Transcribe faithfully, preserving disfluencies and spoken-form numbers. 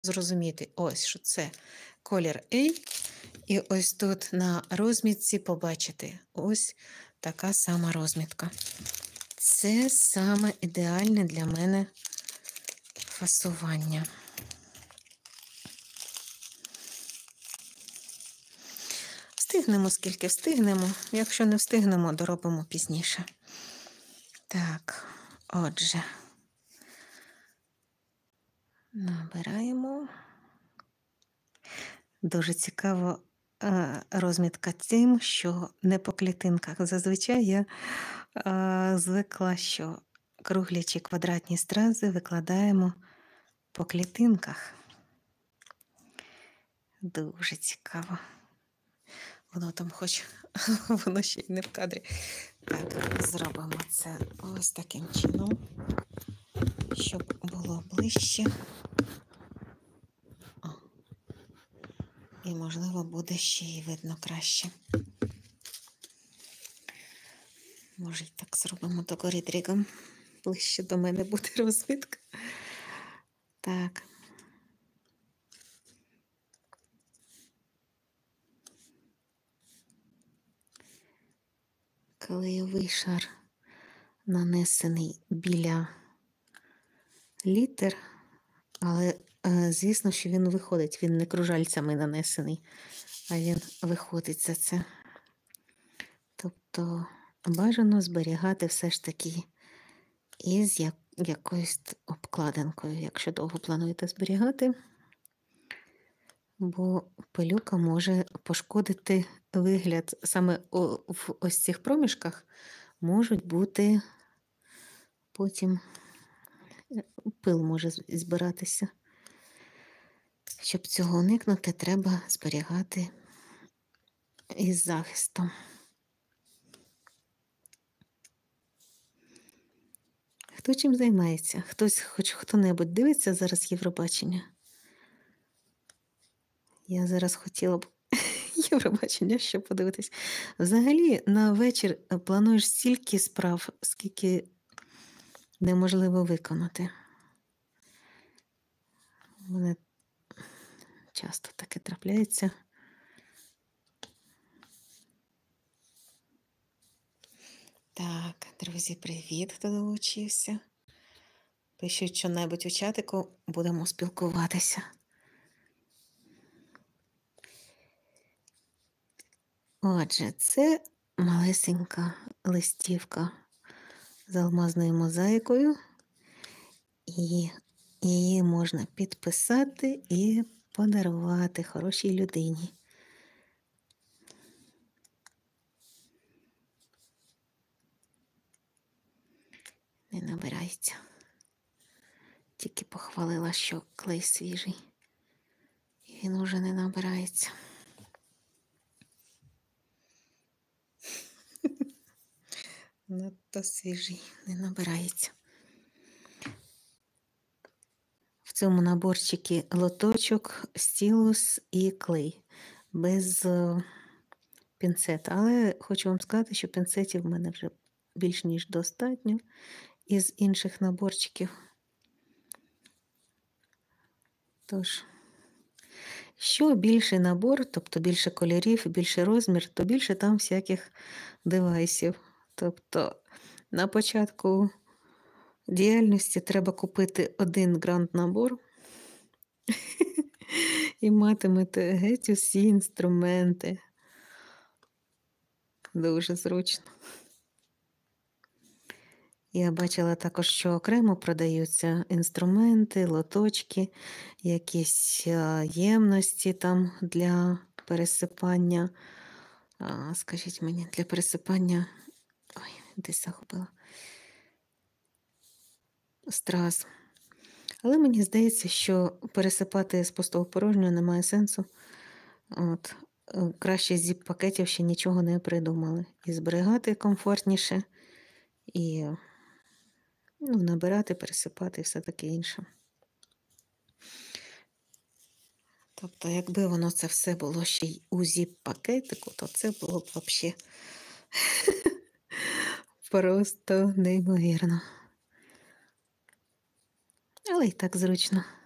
зрозуміти, ось, що це колір A, і ось тут на розмітці побачити ось така сама розмітка. Це саме ідеальне для мене фасування. Встигнемо, скільки встигнемо. Якщо не встигнемо, доробимо пізніше. Так, отже, набираємо. Дуже цікаво розмітка тим, що не по клітинках. Зазвичай я а, звикла, що круглі чи квадратні стрази викладаємо по клітинках. Дуже цікаво. Воно там хоч, воно ще й не в кадрі. Так, зробимо це ось таким чином, щоб було ближче. О. І, можливо, буде ще й видно краще. Може, і так зробимо догорі дрігом. Ближче до мене буде розмітка. Так. Клеєвий шар нанесений біля літер, але, звісно, що він виходить, він не кружальцями нанесений, а він виходить за це. Тобто бажано зберігати все ж таки із як, якоюсь обкладинкою, якщо довго плануєте зберігати, бо пилюка може пошкодити вигляд. Саме в ось цих проміжках можуть бути потім пил може збиратися. Щоб цього уникнути, треба зберігати із захистом. Хто чим займається? Хтось, хоч хто-небудь дивиться зараз Євробачення? Я зараз хотіла б Євробачення, щоб подивитись. Взагалі, на вечір плануєш стільки справ, скільки неможливо виконати. У мене часто таке трапляється. Так, друзі, привіт, хто долучився. Пишіть що-небудь у чатику, будемо спілкуватися. Отже, це малесенька листівка з алмазною мозаїкою. І її можна підписати і подарувати хорошій людині. Не набирається. Тільки похвалила, що клей свіжий. І він уже не набирається. Надто свіжий, не набирається. В цьому наборчикі лоточок, стілус і клей. Без пінцета. Але хочу вам сказати, що пінцетів в мене вже більш ніж достатньо із інших наборчиків. Тож, що більший набор, тобто більше кольорів, більше розмір, то більше там всяких девайсів. Тобто, на початку діяльності треба купити один гранд-набор і матимете геть усі інструменти. Дуже зручно. Я бачила також, що окремо продаються інструменти, лоточки, якісь ємності там для пересипання, а, скажіть мені, для пересипання, ой, десь загубила, страз. Але мені здається, що пересипати з пустого порожнього немає сенсу. От. Краще з зіп-пакетів ще нічого не придумали. І зберігати комфортніше, і ну, набирати, пересипати і все таке інше. Тобто, якби воно це все було ще й у зіп-пакетику, то це було б взагалі просто неймовірно. Але і так зручно.